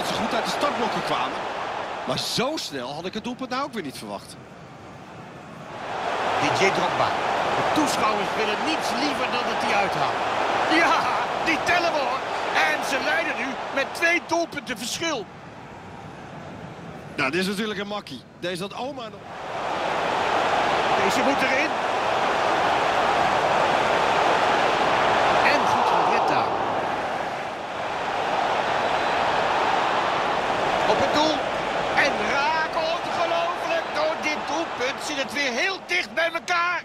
dat ze goed uit de startblokken kwamen. Maar zo snel had ik het doelpunt nou ook weer niet verwacht. DJ Drogba. De toeschouwers willen niets liever dan dat hij uithaalt. Ja, die tellen we hoor. En ze leiden nu met 2 doelpunten verschil. Nou, dit is natuurlijk een makkie. Deze had oma nog. Deze moet erin. En goed gered daar. Op het doel. En raak, ongelooflijk. Door dit doelpunt zit het weer heel dicht bij elkaar.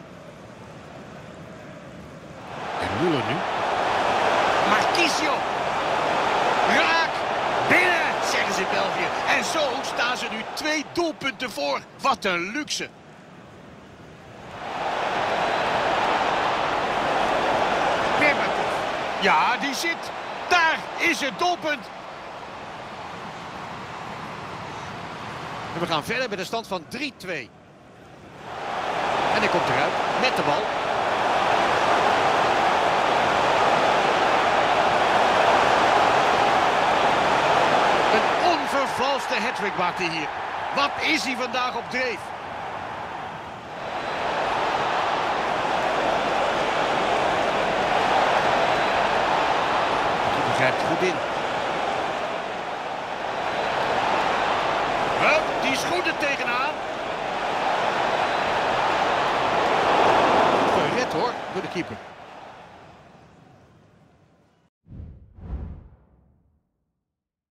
En Müller nu. Marquisio. Raak. Binnen, zeggen ze in België. En zo staan ze nu 2 doelpunten voor. Wat een luxe. Berbatov. Ja, die zit. Daar is het doelpunt. En we gaan verder met een stand van 3-2. En hij komt eruit met de bal. Een onvervalste hattrick maakt hij hier. Wat is hij vandaag op dreef? Hij grijpt goed in. Hup, die schoenen tegenaan. Gered hoor, door de keeper.